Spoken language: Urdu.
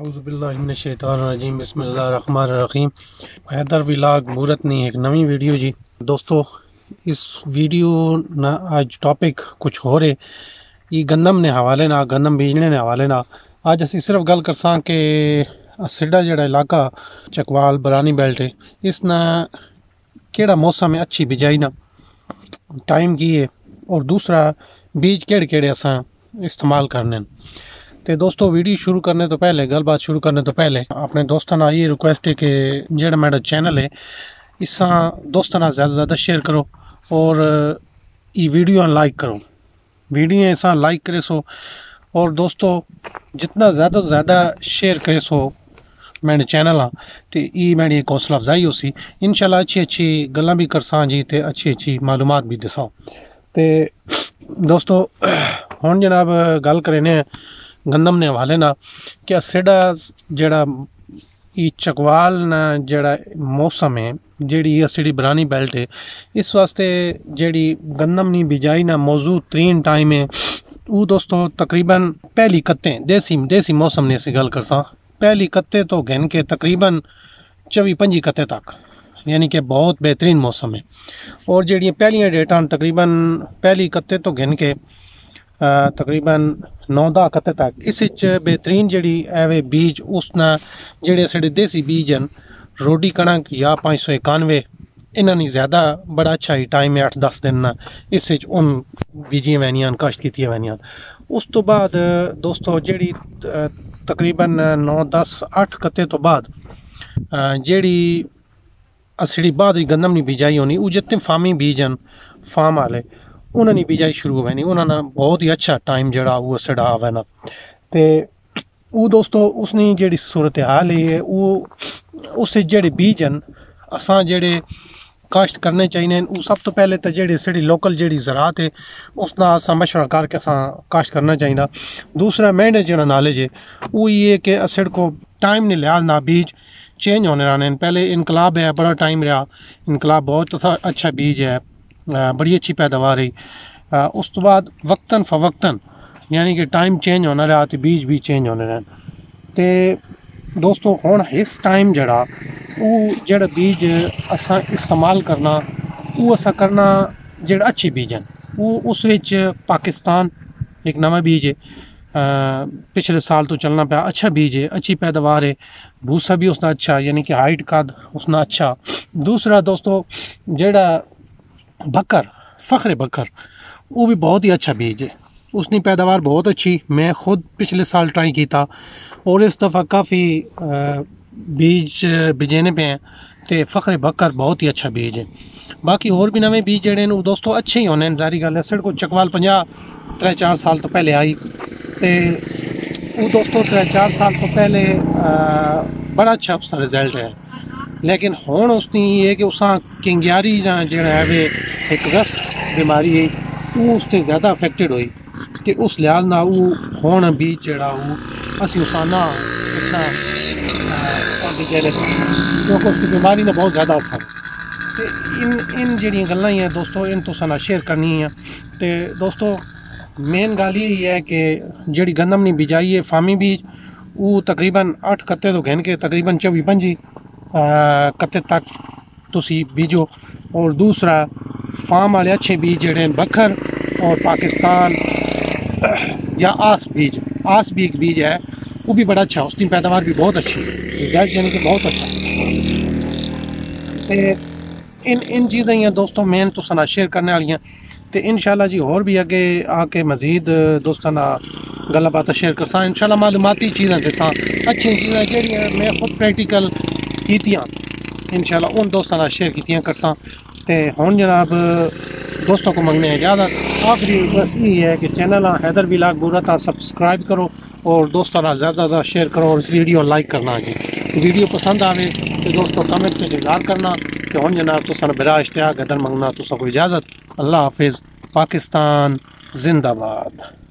اعوذ باللہ من الشیطان الرجیم بسم اللہ الرحمن الرحیم حیدر ولاگ مورت نہیں ایک نئی ویڈیو جی دوستو اس ویڈیو نا آج ٹاپک کچھ ہو رہے یہ گندم نے حوالے نہ گندم بیجنے نے حوالے نہ آج اسی صرف گل کرساں کہ سڈا جڑا علاقہ چکوال برانی بیلٹ ہے اس نا کیڑا موسم ہے اچھی بجائی نا ٹائم کی ہے اور دوسرا بیج کیڑے کیڑے اساں استعمال کرنے تے دوستو ویڈیو شروع کرنے تو پہلے گل بات شروع کرنے تو پہلے اپنے دوستوں نے یہ ریکویسٹ ہے کہ جڑا میرا چینل ہے اس دوستوں نے زیادہ زیادہ شیئر کرو اور یہ ویڈیو لائک کرو ویڈیو ایسا لائک کرے سو اور دوستو جتنا زیادہ زیادہ شیئر کرے سو میرے چینل تو یہ میری ایک حوصلہ افزائی ہو سی انشاءاللہ اچھی گلاں بھی کرساں جی تے اچھی معلومات بھی دساں تے دوستو ہن جناب گل کرنے گندم نے حوالے نہ کہ سڈا جڑا یہ چکوال نا جڑا موسم ہے جیڑی سڑی برانی بیلٹ ہے اس واسطے جیڑی گندم نی بجائی نا موضوع ترین ٹائم ہے وہ دوستو تقریباً پہلی کتے دیسی موسم نے اسی گل کرساں پہلی کتے تو گن کے تقریباً 24-25 کتے تک یعنی کہ بہت بہترین موسم ہے اور جیڑی پہلیاں ڈیٹاں تقریباً پہلی کتے تو گن کے تقریباً 9-10 کتے تک اس بہترین جڑی ایوے بیج اس نا جڑے سڑے دیسی بیج ہیں روڈی کنک یا 591 انہاں نے زیادہ بڑا اچھا ہی ٹائم ہے 8-10 دن نا اس ان بیجیاں وینیاں کاشت کیتیاں وینیاں اس تو بعد دوستو جڑی تقریباً 9-10-8 کتے تو بعد جڑی اسڑی بعد گندم نہیں بیجائی ہونی وہ جتنے فارمی بیج ہیں فارم والے انہوں نے بیجائی شروع ہوئے نہیں انہوں نے بہت ہی اچھا ٹائم جڑا وہ سڑا ہوئے نا تے وہ دوستو اس نے جڑی صورتحال ہے وہ اس جڑے بیج ہیں اساں جڑے کاشت کرنے چاہیے وہ سب تو پہلے تو جڑی سڑی لوکل جڑی زراعت ہے اس نا اساں مشورہ کر کے اساں کاشت کرنا چاہیے دوسرا مینڈ جڑا نالج ہے وہ یہ ہے کہ اسڑ کو ٹائم نے لحاظ نہ بیج چینج ہونے رہنے پہلے انقلاب ہے بڑا ٹائم رہا انقلاب بہت اچھا بیج ہے بڑی اچھی پیداوار رہی اس تو بعد وقتاً فوقتاً یعنی کہ ٹائم چینج ہونا رہا تو بیج بھی چینج ہونے رہن تے دوستو ہون اس ٹائم جڑا وہ جڑا بیج اساں استعمال کرنا وہ اساں کرنا جڑا اچھے بیج ہیں وہ اس وچ پاکستان ایک نواں بیج ہے پچھلے سال تو چلنا پیا اچھا بیج ہے اچھی پیداوار ہے بھوسا بھی اس کا اچھا یعنی کہ ہائٹ قد اس کا اچھا دوسرا دوستو جڑا بکر فخر بکر وہ بھی بہت ہی اچھا بیج ہے اس کی پیداوار بہت اچھی میں خود پچھلے سال ٹرائی کیتا اور اس دفعہ کافی بیج بجینے پہ ہیں تے فخر بکر بہت ہی اچھا بیج ہے باقی اور بھی نویں بیج جڑے وہ دوستو اچھے ہی ہونے ظاہری گل ہے سڑ کو چکوال 50-3-4 سال تو پہلے آئی تے وہ دوستو 3-4 سال تو پہلے بڑا اچھا اس کا رزلٹ ہے لیکن ہون اس نے یہ ہے کہ اساں کنگیاری جڑا ہے ایک رسٹ بیماری ہے وہ اس سے زیادہ افیکٹڈ ہوئی کہ اس لحاظ نہ وہ ہون بیج جڑا وہ اسی اساں نہ اتنا کیونکہ اس کی بیماری نے بہت زیادہ اثر ہے ان جڑیاں گلاں ہیں دوستو ان تو سنا شیئر کرنی ہیں تے دوستو مین گل یہ ہے کہ جڑی گندم نہیں بجائی ہے فارمی بیج وہ تقریباً 8 کتے تو گھن کے تقریباً 24-25 کتے تک تسی بیجو اور دوسرا فارم والے اچھے بیج جڑے بکر اور پاکستان یا آس بیج بھی ایک بیج ہے وہ بھی بڑا اچھا اس کی پیداوار بھی بہت اچھی ہے یعنی کہ بہت اچھا ان چیزیں ہیں دوستوں مین تو سنا شیئر کرنے والی ہیں تو انشاءاللہ جی اور بھی آگے آ کے مزید دوستوں گلا باتیں شیئر کرساں انشاءاللہ معلوماتی چیزیں دساں اچھی چیزیں جہاں میں خود پریکٹیکل کیتیاں انشاءاللہ ان دوستوں شیئر کیتیاں کرساں تے ہون جناب دوستوں کو منگنے اجازت آخری بس یہ ہے کہ چینل حیدر ولاگ مورت سبسکرائب کرو اور دوستوں زیادہ زیادہ شیئر کرو اور اس ویڈیو لائک کرنا جی ویڈیو پسند آوے تو دوستوں کمنٹ سے اظہار کرنا کہ ہون جناب تو سن برا اشتیاق حیدر منگنا تو سب کو اجازت اللہ حافظ پاکستان زندہ باد